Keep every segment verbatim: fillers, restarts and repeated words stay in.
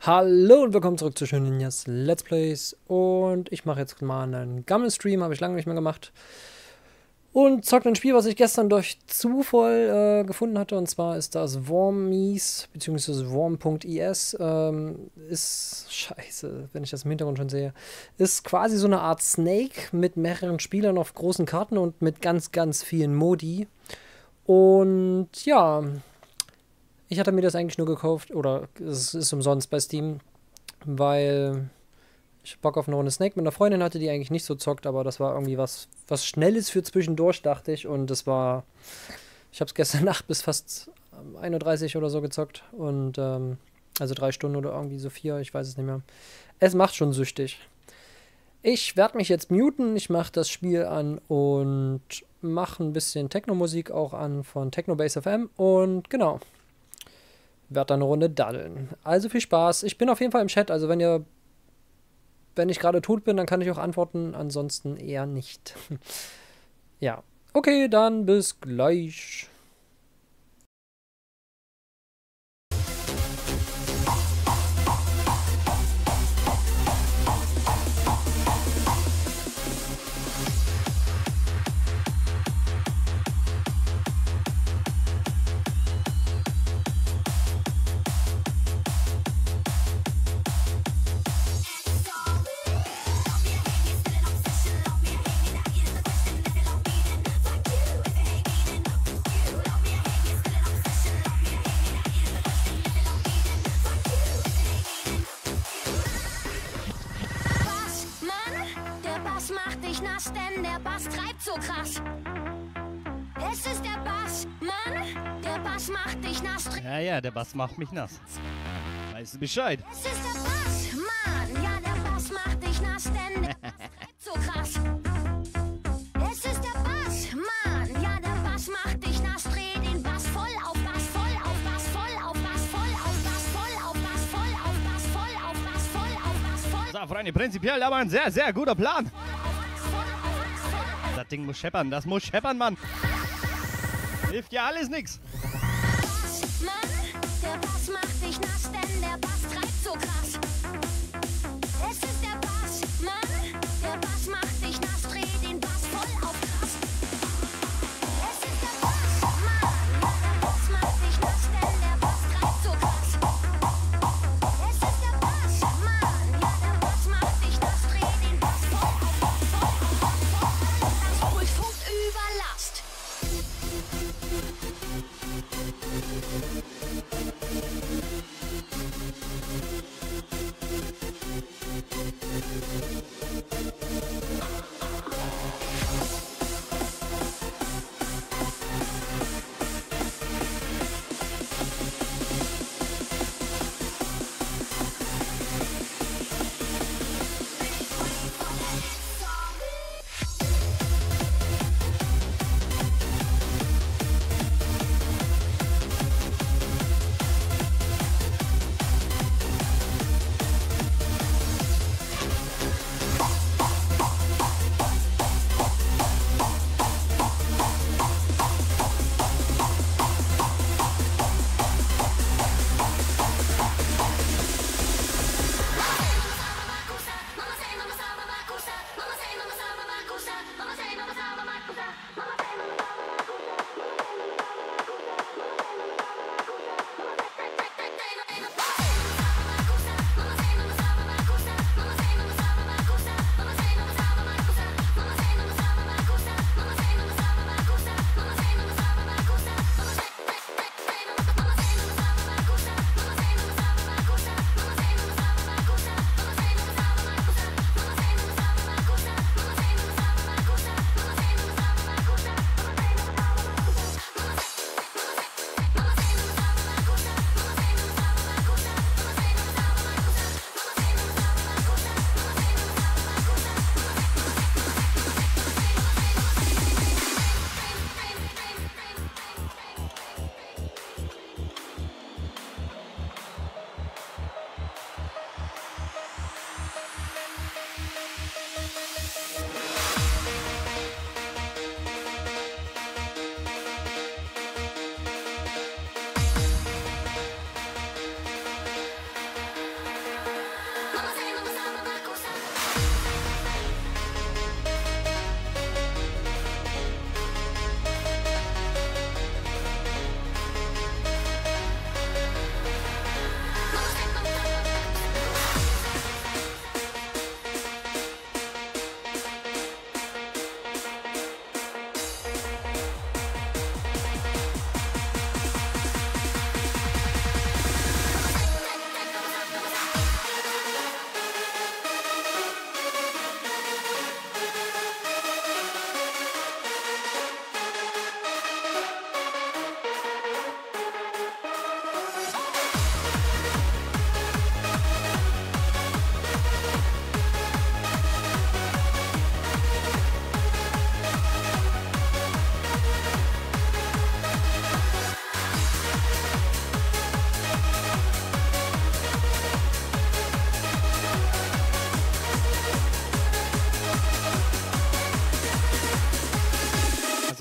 Hallo und willkommen zurück zu Schönen Ninjas Let's Plays. Und ich mache jetzt mal einen Gammel-Stream, habe ich lange nicht mehr gemacht. Und zocke ein Spiel, was ich gestern durch Zufall äh, gefunden hatte. Und zwar ist das Wormies, beziehungsweise Worm.is. Ähm, ist, scheiße, wenn ich das im Hintergrund schon sehe, ist quasi so eine Art Snake mit mehreren Spielern auf großen Karten und mit ganz, ganz vielen Modi. Und ja... Ich hatte mir das eigentlich nur gekauft, oder es ist umsonst bei Steam, weil ich Bock auf eine Runde Snake mit einer Freundin hatte, die eigentlich nicht so zockt, aber das war irgendwie was, was Schnelles für zwischendurch, dachte ich. Und das war, ich habe es gestern Nacht bis fast ein Uhr dreißig oder so gezockt. Und, ähm, also drei Stunden oder irgendwie so vier, ich weiß es nicht mehr. Es macht schon süchtig. Ich werde mich jetzt muten, ich mache das Spiel an und mache ein bisschen Techno-Musik auch an von Technobase F M und genau. Werde dann eine Runde daddeln. Also viel Spaß. Ich bin auf jeden Fall im Chat, also wenn ihr, wenn ich gerade tot bin, dann kann ich auch antworten, ansonsten eher nicht. Ja, okay, dann bis gleich. Denn der Bass treibt so krass. Es ist der Bass, Mann. Der Bass macht dich nass. Ja, ja, der Bass macht mich nass. Weißt du Bescheid? Es ist der Bass, Mann. Ja, der Bass macht dich nass, denn der Bass treibt so krass. Es ist der Bass, Mann. Ja, der Bass macht dich nass. Dreh den Bass voll auf Bass, voll auf Bass, voll auf Bass, voll auf Bass, voll auf Bass, voll auf Bass, voll auf Bass, voll auf Bass, voll. So, Freunde, prinzipiell aber ein sehr, sehr guter Plan. Das Ding muss scheppern, das muss scheppern, Mann. Hilft ja alles nix. Bass, Mann, der Bass macht dich nass, denn der Bass treibt so krass. Es ist der Bass, Mann, der Bass macht dich nass, dreh den Bass voll auf krass. Es ist der Bass, Mann, ja, der Bass macht dich nass, denn der Bass treibt so krass. Es ist der Bass, Mann, ja, der Bass macht dich nass, dreh den Bass voll auf, voll auf, voll auf. Das Pult funkt über Last.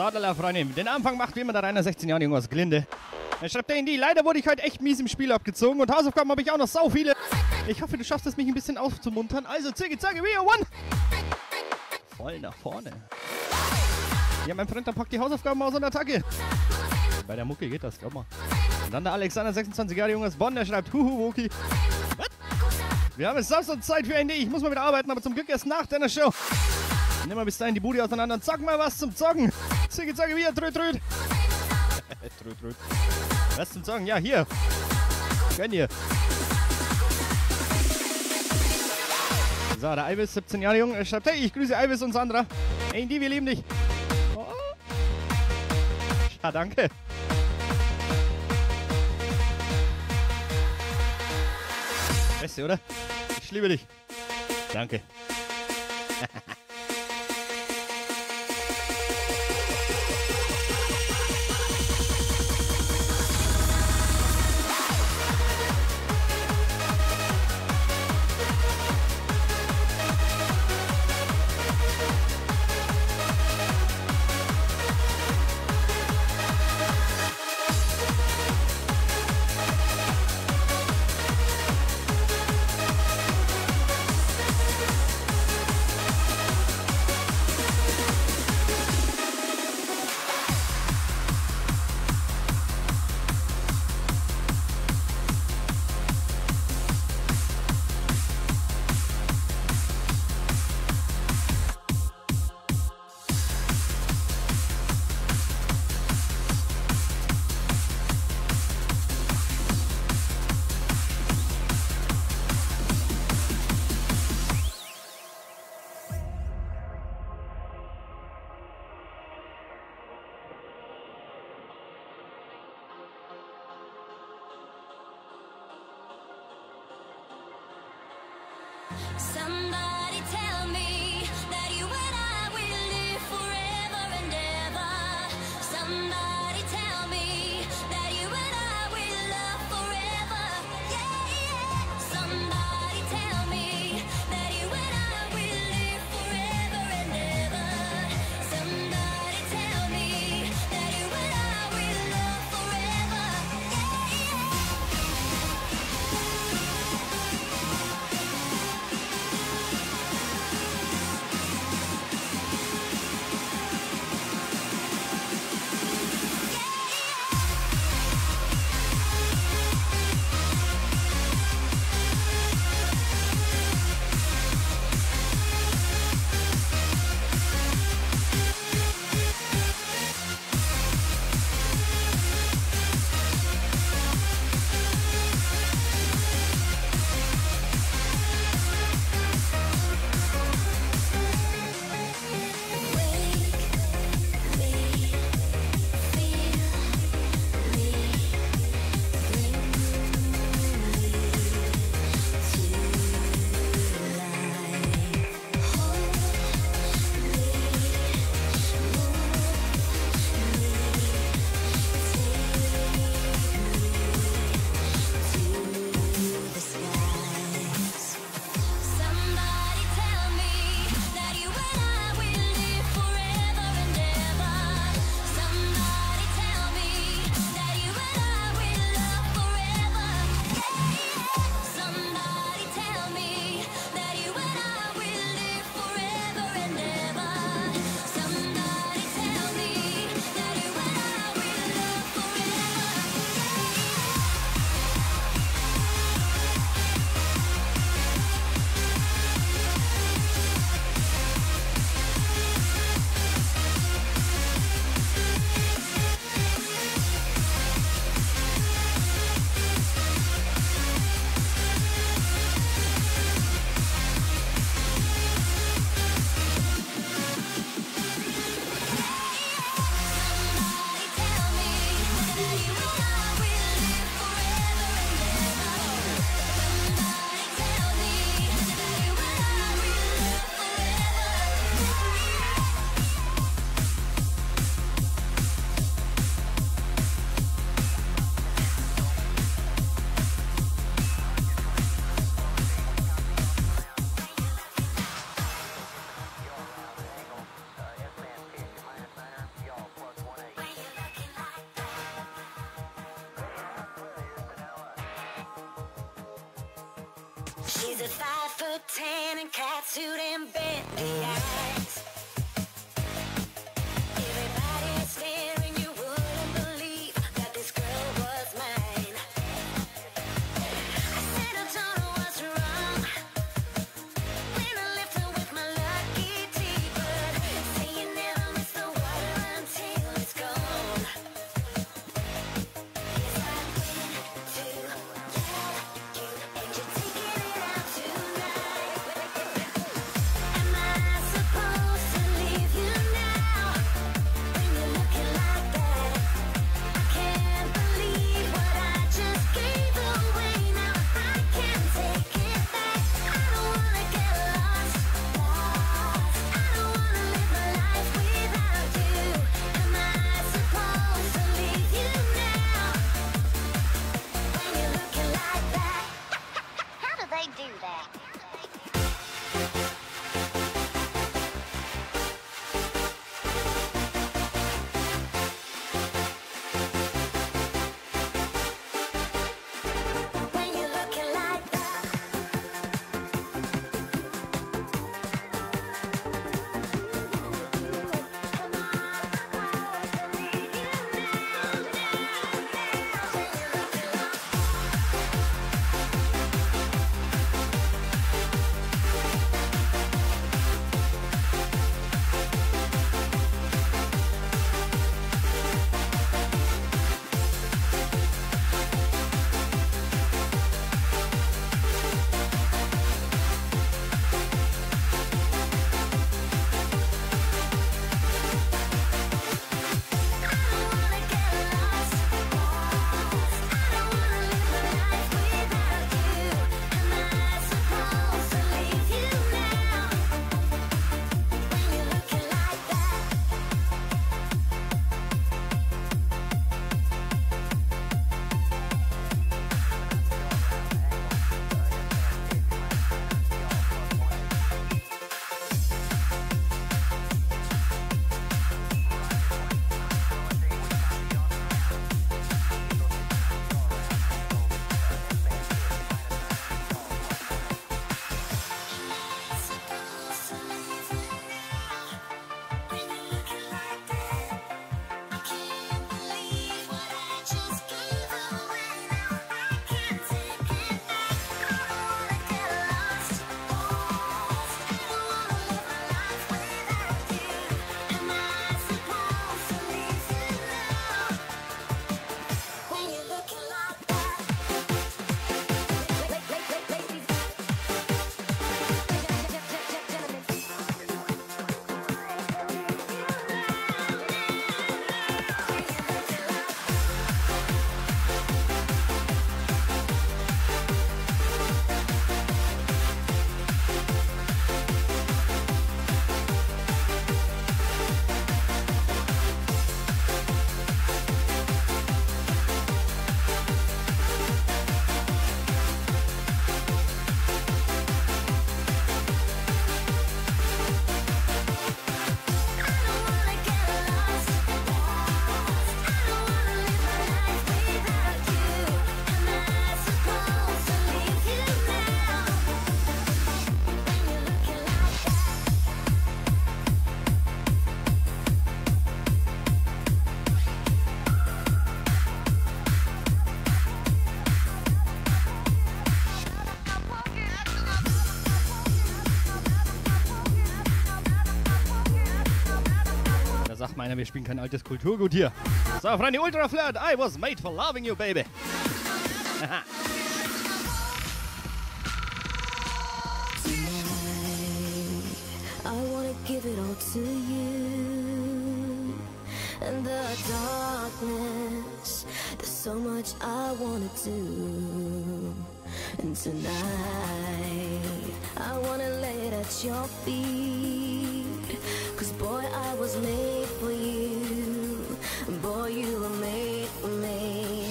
Sadala, Freunde. Den Anfang macht wie immer der Rainer, sechzehn Jahre jung aus Glinde. Er schreibt der Indy, leider wurde ich heute echt mies im Spiel abgezogen und Hausaufgaben habe ich auch noch sau viele. Ich hoffe, du schaffst es, mich ein bisschen aufzumuntern. Also, Ziggy, Zaggy, we are one. Voll nach vorne. Ja, mein Freund, dann packt die Hausaufgaben aus und Attacke. Bei der Mucke geht das, glaub mal. Und dann der Alexander, sechsundzwanzig Jahre jung aus Bonn, der schreibt, huhu, Woki. Wir haben jetzt Samstag Zeit für Indy. Ich muss mal wieder arbeiten, aber zum Glück erst nach deiner Show. Nimm mal bis dahin die Bude auseinander und zock mal was zum Zocken. Ziggy, Zaggy, we are tröd, tröd. tröd, tröd. Was zum Zocken? Ja, hier. Gönn dir. So, der Ivis, siebzehn Jahre jung, er schreibt, hey, ich grüße Ivis und Sandra. Hey, Indy, wir lieben dich. Oh. Ja, danke. Beste, oder? Ich liebe dich. Danke. Somebody tell me that you and I will live forever and ever. Somebody tell me that you and I will love forever. Yeah, yeah. Somebody tell me that you and I will live forever and ever. Somebody tell me that you and I will love forever. Yeah, yeah. He's a five foot ten and catsuit and Bentley eyes. Everybody staring, you wouldn't believe that this girl was mine. I said I told her what's wrong when I left her with my lucky tea, but say you never miss the water until it's gone. Yes, I went to love you, and you're taking it out tonight. Am I supposed to leave you now when you're looking like that? I can't believe what I just gave away. Now I can't take it back. I don't wanna get lost, lost. I don't wanna live my life without you. Am I supposed to leave you now when you're looking like that? How do they do that? When you're looking like that. Am I supposed to leave you now, now, now? When you're looking like I don't wanna get lost, lost. I don't wanna live my life without you. Am I supposed to leave you now when you're looking like that? Supposed to leave you now when you're looking like that. I can't believe what I just gave away. Now I can't take it back. I don't wanna get lost, lost. I don't wanna live my life without you. Am I supposed to leave you now when you're looking like that? Da sagt meiner, wir spielen kein altes Kulturgut hier. So, Freunde, Ultra Flirt, I was made for loving you, baby. Haha. I wanna give it all to you. In the darkness, there's so much I wanna do. And tonight, I wanna lay it at your feet. Cause boy, I was made for you. Boy, you were made for me.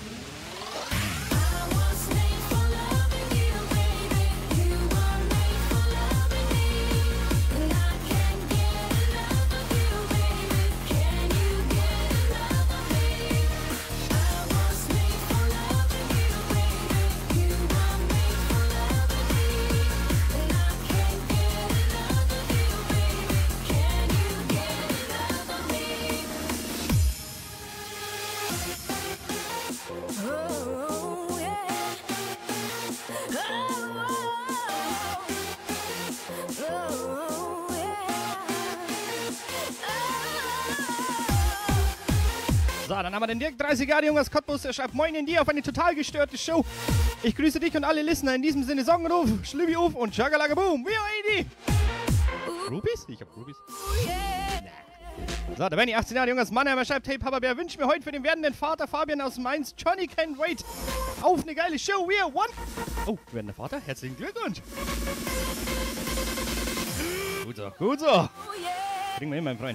I was made for loving you, baby. You were made for loving me. And I can't get enough of you, baby. Can you get enough of me? I was made for loving you, baby. You were made for loving me. So, dann haben wir den Dirk dreißig Jahre jung aus Cottbus, der schreibt Moin in dir auf eine total gestörte Show. Ich grüße dich und alle Listener. In diesem Sinne Sonnenruf, Schlübi auf und Chagalaka Boom. Wie eighty. Rubies? Ich hab Rubies. So, der Benny, achtzehn Jahre jung aus Mannheim, er schreibt, hey Papa Bär, wünscht mir heute für den werdenden Vater Fabian aus Mainz, Johnny Can't Wait, auf eine geile Show. We are one. Oh, werdender Vater, herzlichen Glückwunsch. Gut so, gut so. Kriegen wir hin, mein Freund.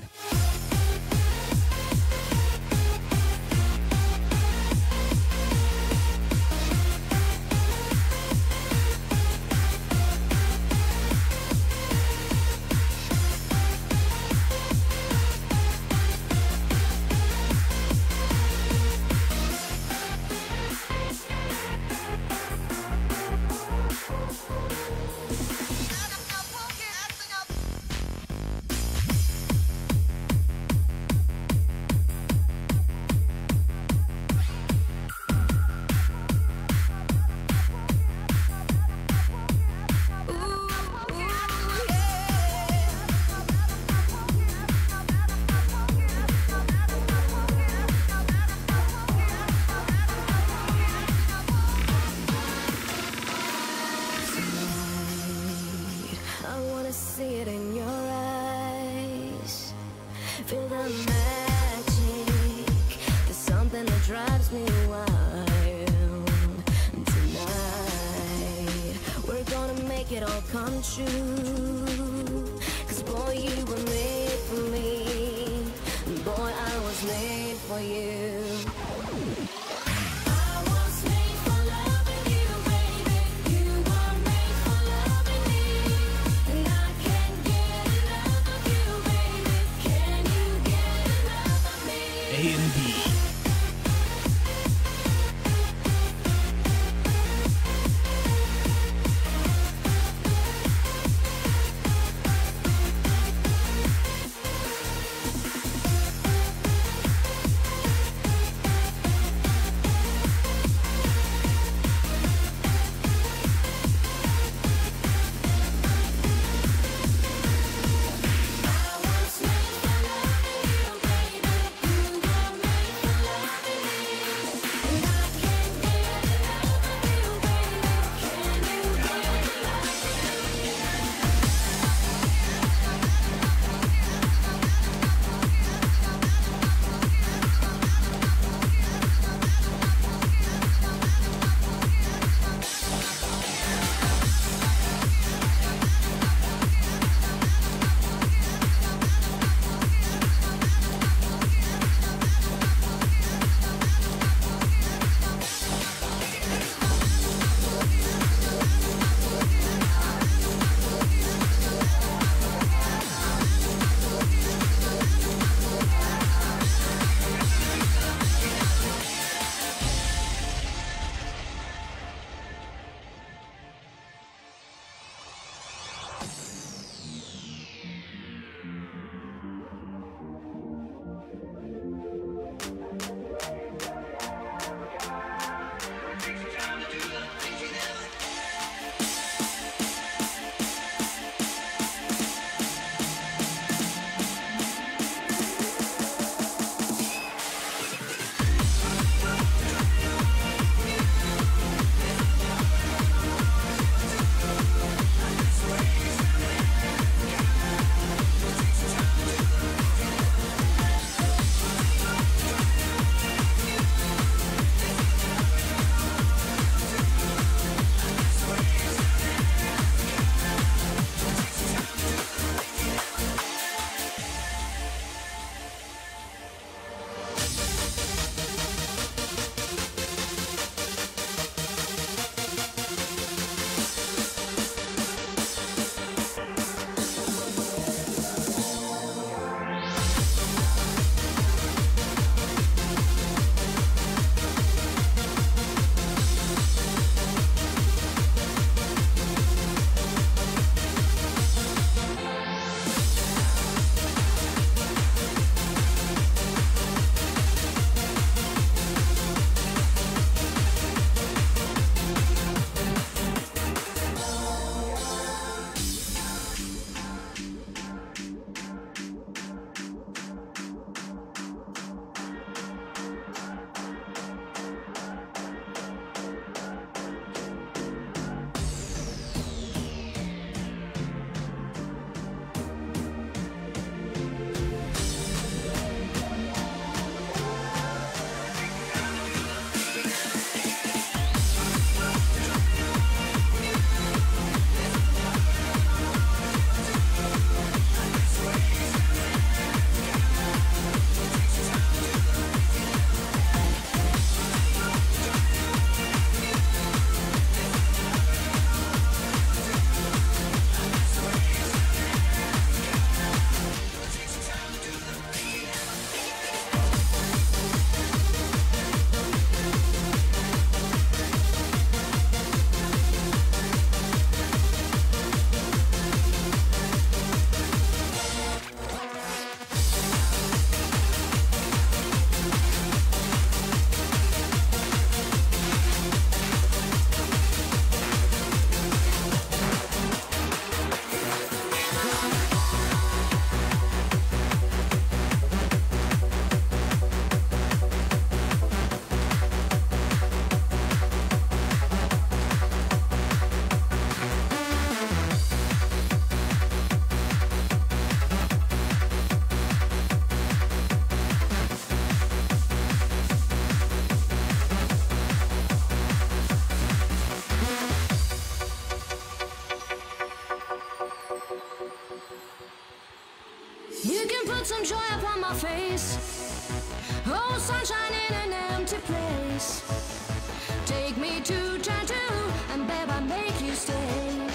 put some joy upon my face. Oh, sunshine in an empty place. Take me to tattoo, and babe, I make you stay.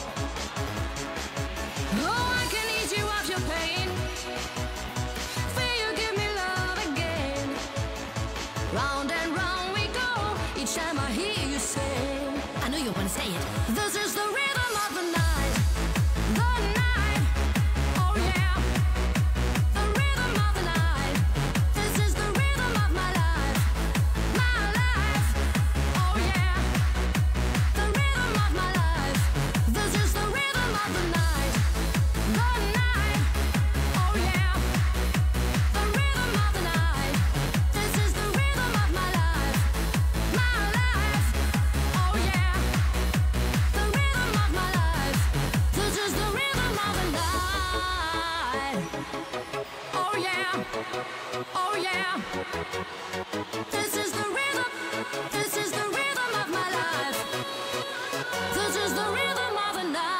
Oh, I can ease you of your pain. Feel you give me love again. Round and round we go, each time I hear you say. I know you want to say it. This is the rhythm of the night. The night, oh yeah. The rhythm of the night. This is the rhythm of my life. My life, oh yeah. The rhythm of my life. This is the rhythm of the night. The night, oh yeah. The rhythm of the night. This is the rhythm of my life. My life, oh yeah. The rhythm of my life. This is the rhythm of the night. Oh yeah. Oh yeah. This is the rhythm. This is the rhythm of my life. This is the rhythm of the night.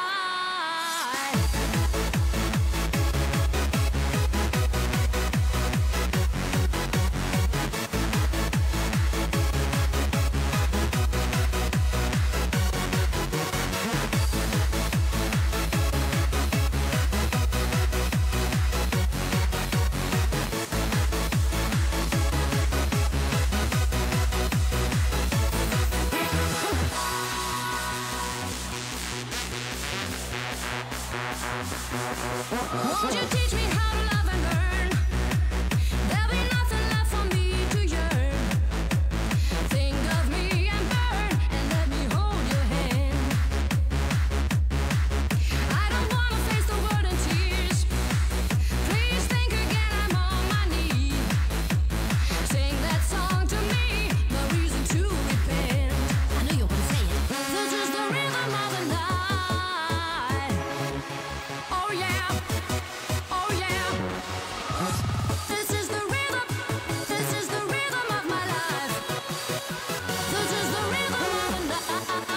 Won't you teach me how to love and learn? There'll be nothing left for me to yearn. Think of me and burn, and let me hold your hand. I don't wanna face the world in tears. Please think again, I'm on my knees. Sing that song to me, no reason to repent. I know you want to say it. This is the rhythm of the night. Oh yeah. Oh yeah. This is the rhythm. This is the rhythm of my life. This is the rhythm of the night.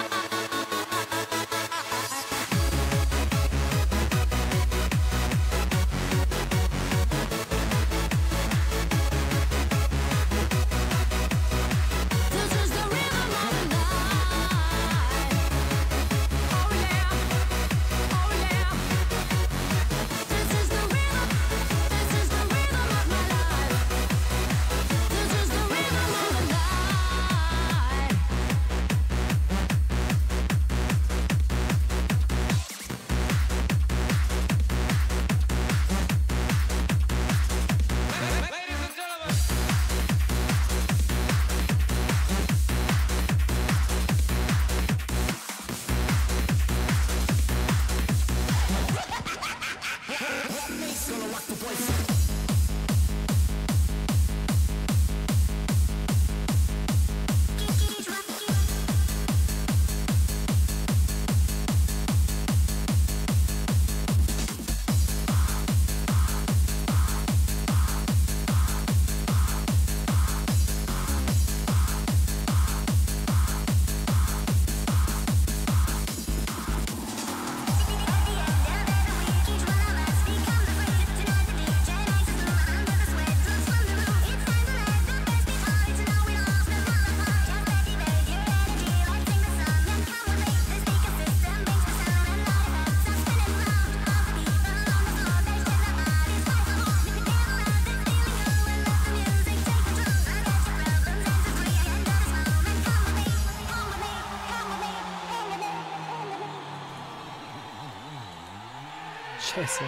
This is the rhythm of the night. Oh yeah. Oh yeah. This is the rhythm. This is the rhythm of my life. This is the rhythm of the night. Scheiße.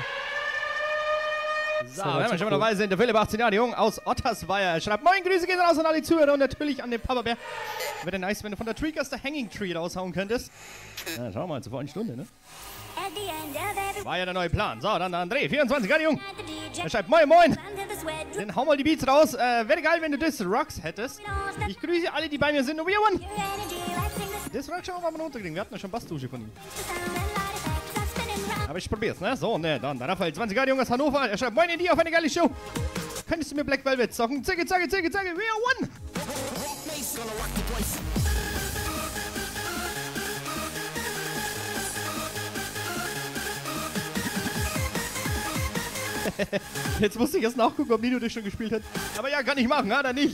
So, wenn wir schon mal dabei sind, der Philipp, achtzehn Jahre jung, aus Ottersweier. Er schreibt, moin, Grüße gehen raus an alle Zuhörer und natürlich an den Papa Bär. Wäre nice, wenn du von der Treecast der Hanging Tree raushauen könntest. Ja, schau mal, zuvor eine Stunde, ne? War ja der neue Plan. So, dann der André, vierundzwanzig Jahre jung. Er schreibt, moin, moin. Dann hau mal die Beats raus. Äh, wäre geil, wenn du das Rocks hättest. Ich grüße alle, die bei mir sind. Und wir one. Das Rock schauen wir mal runterkriegen. Wir hatten ja schon Bassdusche von ihm. Aber ich probier's, ne? So, ne, dann der Raphael, zwanzig Jahre jung aus Hannover. Er schreibt, moin in die auf eine geile Show. Könntest du mir Black Velvet zocken? Zicke, zacke, zicke, zacke, we are one. Jetzt musste ich erst nachgucken, ob Nino das schon gespielt hat. Aber ja, kann ich machen, hat er nicht.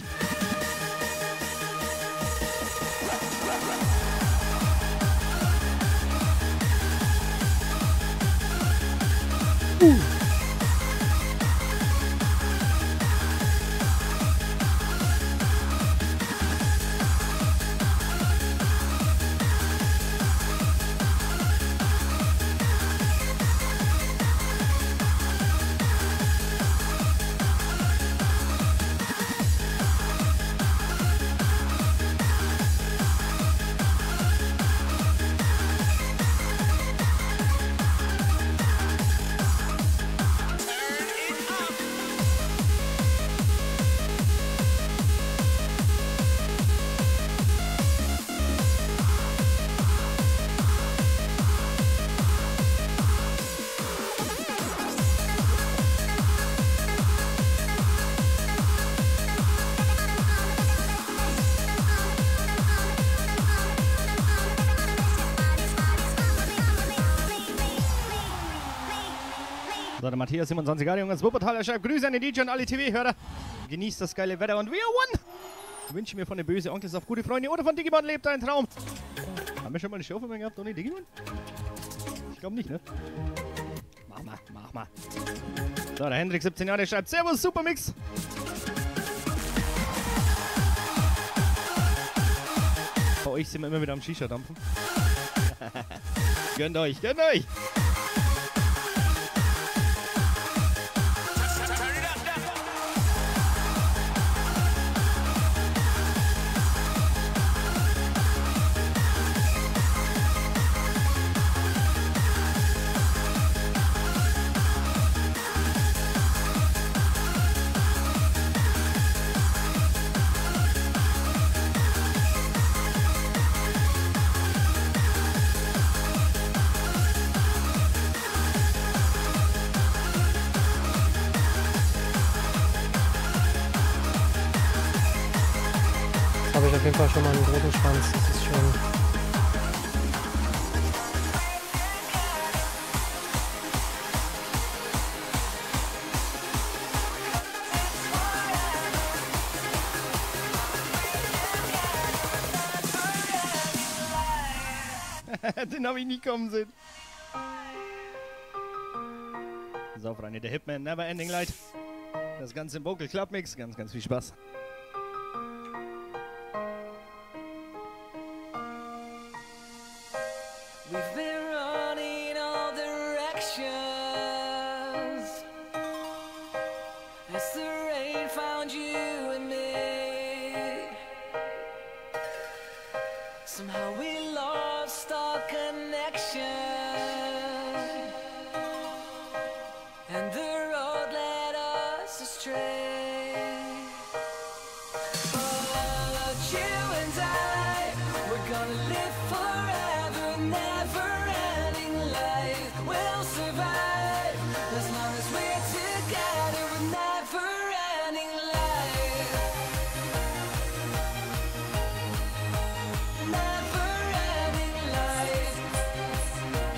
Uh. So, der Matthias siebenundzwanzig Jahre, Jungs, Wuppertal, er schreibt Grüße an den D J und alle T V-Hörer. Genießt das geile Wetter und we are one! Ich wünsche mir von den böse Onkels auf gute Freunde oder von Digimon lebt ein Traum. Haben wir schon mal eine Show von mir gehabt ohne Digimon? Ich glaube nicht, ne? Mach mal, mach mal. So, der Hendrik, siebzehn Jahre, schreibt Servus, Supermix. Bei euch sind wir immer wieder am Shisha-Dampfen. Gönnt euch, gönnt euch! Habe ich auf jeden Fall schon mal einen großen Schwanz. Das ist schön. Den habe ich nie kommen sehen. So, Freunde, der Hitman, Never Ending Light. Das Ganze im Vocal Club Mix. Ganz, ganz viel Spaß. We've been running all directions as the rain found you and me. Somehow we lost our connection, and the road led us astray. But you and I, we're gonna live forever, never ending life. We'll survive as long as we're together with never ending life. Never ending life.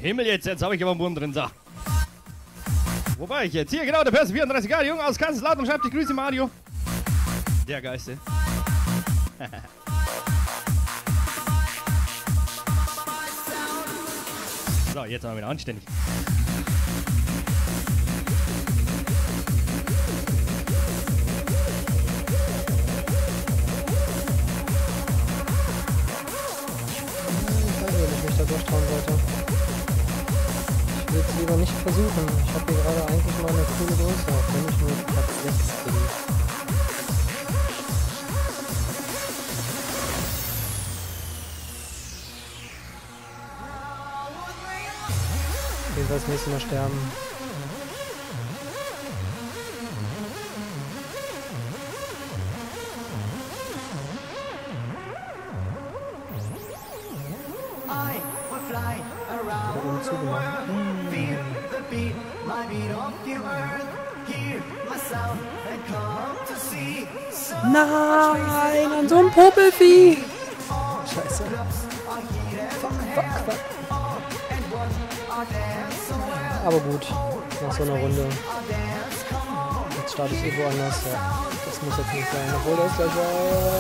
Himmel, jetzt, jetzt habe ich aber einen Wurm drin, so. Wo war ich jetzt? Hier, genau, der Percy vierunddreißig Jahre jung aus Kaiserslautern und schreibt die Grüße, Mario. Der Geiste. So, jetzt mal wieder anständig. Da durchtrauen sollte. Ich will es lieber nicht versuchen. Ich habe hier gerade eigentlich mal eine coole Größe, auch wenn ich nur Platz sechs bin. Ich will das nächste Mal sterben. Nein, an so einem Popelvieh! Scheiße. Fuck, fuck, fuck. Aber gut, nach so einer Runde. Jetzt starte ich irgendwo anders. Ja, das muss jetzt nicht sein, obwohl das gleich war.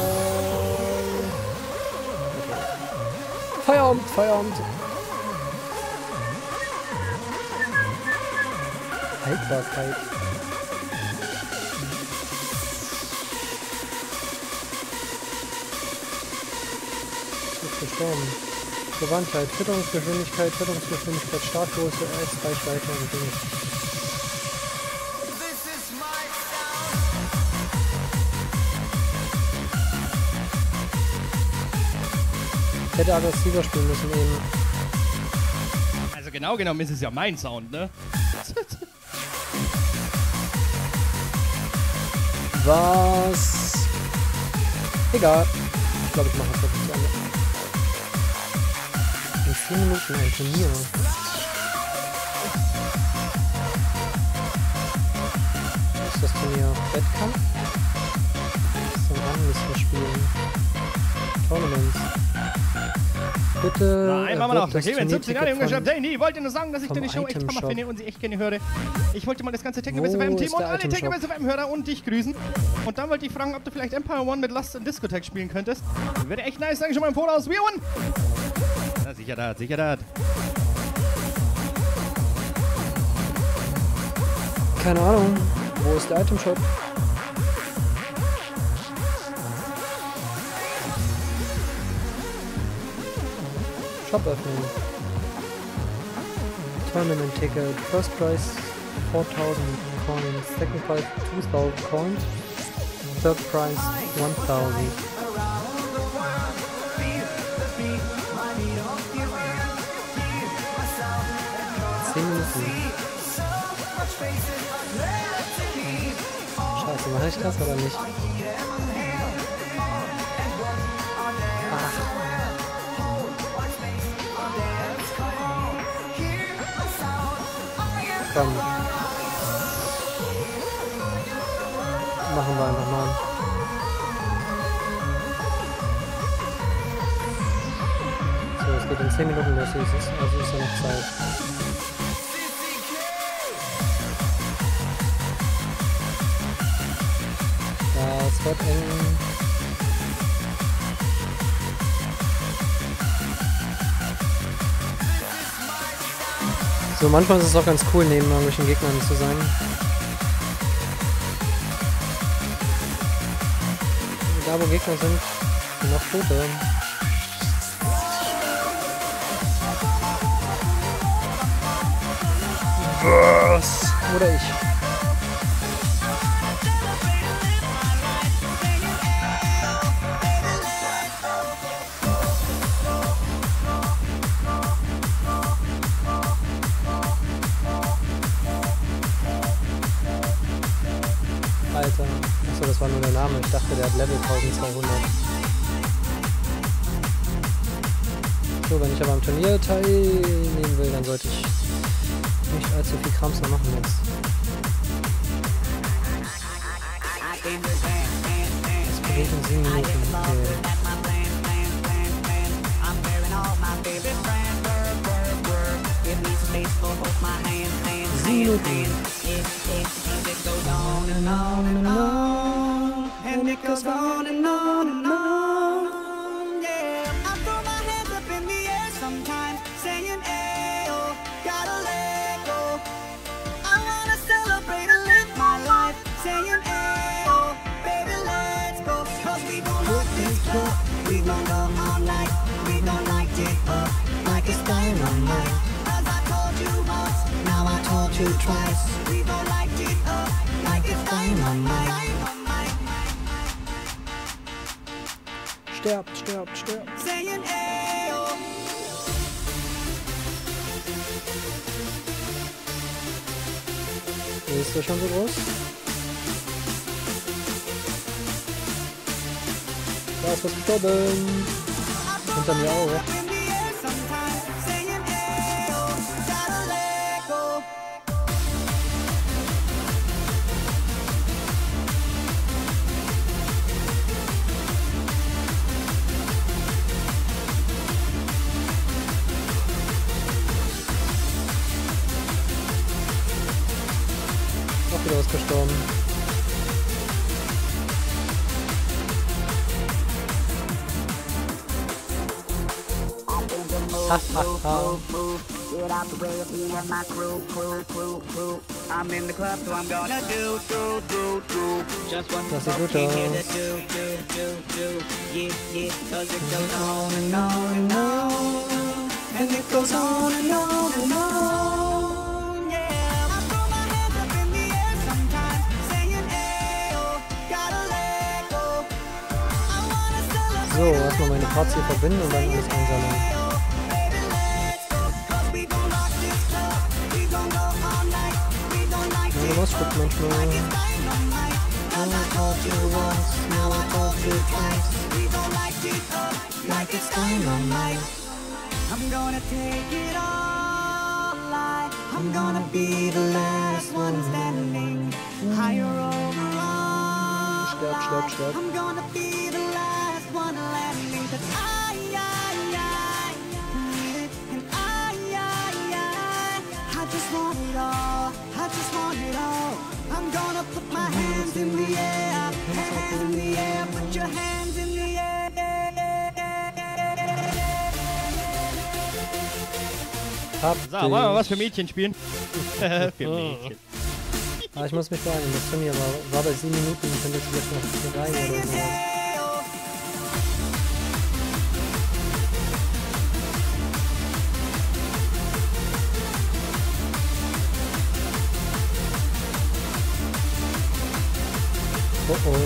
Okay. Feierabend, Feierabend. Haltbarkeit. Gestorben. Gewandtheit, Fütterungsgeschwindigkeit, Fütterungsgeschwindigkeit, Startgröße, S-Reichweite und Dinge. Ich hätte aggressiver spielen müssen eben. Also genau genommen ist es ja mein Sound, ne? Was? Egal. Ich glaube, ich mache das wirklich zu Ende. In vier Minuten ein Turnier. Was ist das Turnier? Wettkampf? Was ist denn dran, müssen wir spielen? Tournaments. Bitte. Nein, machen wir noch. Okay, wenn siebzehn Jahre Junge schreibt, hey, nee, wollte nur sagen, dass ich deine Show echt Hammer finde und sie echt gerne höre. Ich wollte mal das ganze Techno-Best F M-Team und alle Techno-Best F M-Hörer und dich grüßen. Und dann wollte ich fragen, ob du vielleicht Empire One mit Lust in Discotheque spielen könntest. Wäre echt nice, danke schon mal im Voraus. We won! Na, sicher das, sicher das. Keine Ahnung. Wo ist der Item-Shop? Shop öffnen. Tournament Ticket. First Prize four thousand coins. Second Prize two thousand coins. Third Prize one thousand. zehn Minuten. Scheiße, mache ich das oder nicht? Ach. Komm. Machen wir einfach mal. So, es geht in zehn Minuten los, also ist ja noch Zeit. Das wird eng. So, manchmal ist es auch ganz cool, neben irgendwelchen Gegnern zu sein. Da, wo Gegner sind, sind noch Tote. Was? Oder ich. Alter. Achso, das war nur der Name. Ich dachte, der hat Level zwölfhundert. So, wenn ich aber am Turnier teilnehmen will, dann sollte ich nicht allzu viel Krams mehr machen jetzt. Das beginnt in sieben Minuten. Okay. face for both my hands, hands, hands, hands. Yeah, yeah, 'cause it goes on and on and on, and it goes on and on and on. Yeah, I throw my hands up in the air sometimes, saying, "Ayo, gotta let go." I wanna celebrate and live my life, saying, "Ayo, baby, let's go." 'Cause we gon' rock this club, we gon' go all night, we gon' light it up like it's dynamite. As I told you once, now I told you twice, we gon' light it up like it's dynamite. Sterbt, sterbt, sterbt. Saying, "Ayo." Ist der schon so groß? Da ist was gestorben. Hinter mir auch. Auch wieder was gestorben. Ha, ha, ha. Get out the way of me and my crew, crew, crew, crew. I'm in the club, so I'm gonna do, do, do, do. Just one Das sieht gut here to aus. do, do, do, do. Yeah, yeah, 'cause it goes on and on and on, and it goes on and on and on. Yeah, I throw my hands up in the air sometimes, saying, "Ayo, gotta let go." I wanna celebrate. So, erstmal meine Parts hier verbinden und dann alles einsammeln. Ja, was stimmt manchmal. I'm gonna take it all. I, I'm gonna be the last one standing. Higher over all. Sterb, sterb, sterb. I'm gonna be the last one landing. 'Cause I, I, I need it, and I, I, I, I just want it all. I just want it all. I'm gonna put my hands in the air, hands in the air. Put your hands in the air. Hab So, wollen wir mal was für dich. Mädchen spielen? Für Mädchen. Ah, ich muss mich beeilen. Das Turnier war, war bei sieben Minuten. Ich könnte jetzt vielleicht noch drei oder so. Oh oh.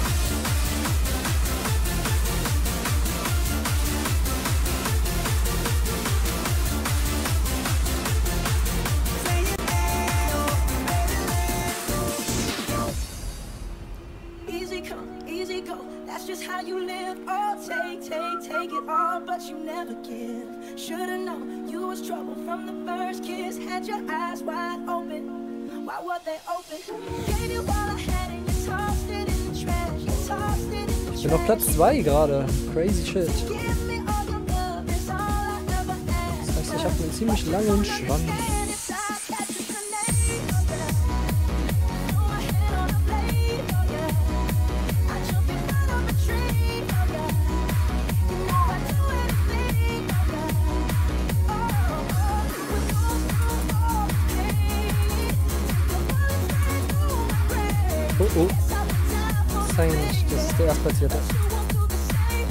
Easy come, easy go, that's just how you live. Oh, take, take, take it all, but you never give. Should've known you was trouble from the first kiss. Had your eyes wide open, why were they open? Gave you all I had and you tossed it in the trash. You tossed it in the Ich bin auf Platz zwei gerade. Crazy shit. Give me all your love, it's all I ever asked. Das heißt, ich habe einen ziemlich langen Schwanz. And it's all that you can name, oh yeah. Throw my head on a blade, oh yeah. I jump in front of a tree, oh yeah. You know I'd do anything, oh yeah. Oh, oh, we go through all the pain. The bullets ran through my brain. Oh oh. It's all the time for Das ist eigentlich, das ist der Erstplatzierte. you won't do the same.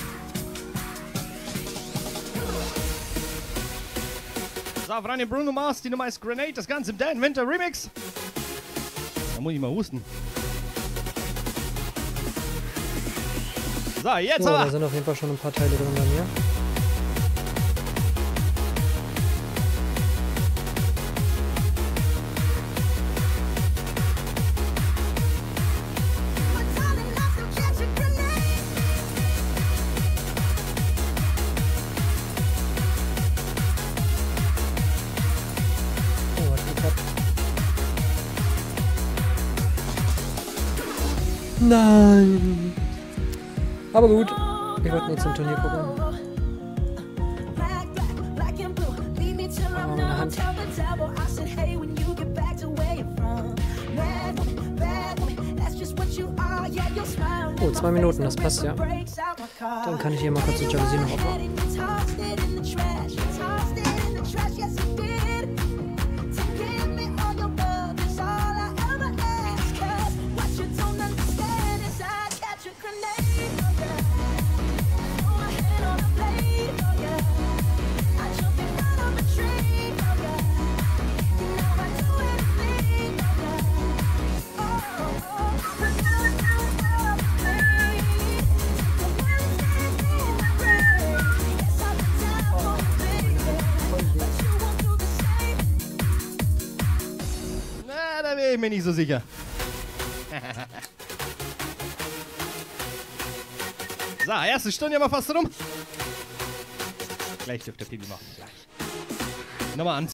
So, rein in Bruno Mars, die Nummer ist Grenade, das Ganze im Dan Winter Remix. Da muss ich mal husten. So, jetzt So, da aber. sind auf jeden Fall schon ein paar Teile drin bei mir. We're tall enough to catch a grenade. Oh, hat geklappt. Nein! Aber gut, ich wollte nicht zum Turnier gucken. Black, black, black and blue. Lead me till I'm Aber meine numb. bekannt. Tell the devil I said, hey, when you get back to where you're from. Bad woman, bad woman, that's just what you are. Yeah, you'll smile. Oh, zwei Minuten, das passt ja. Dann kann ich hier mal kurz die Jalousie noch aufmachen. Tossed it in the trash. You tossed it in the trash, yes you did. To give me all your love is all I ever ask. 'Cause what you don't understand is I catch a grenade. Oh yeah. Throw my hand on a blade. Oh yeah. I jump in front of a tree. Oh yeah. You know I do anything. Oh yeah. Oh, oh, oh. But now I know how to play. The one stand in the rain. Yes, I've been down for you, baby. But you won't do the same. Na, da bin ich mir nicht so sicher. So, erste Stunde aber fast rum. Gleich dürft ihr Pipi machen. Gleich. Nummer eins.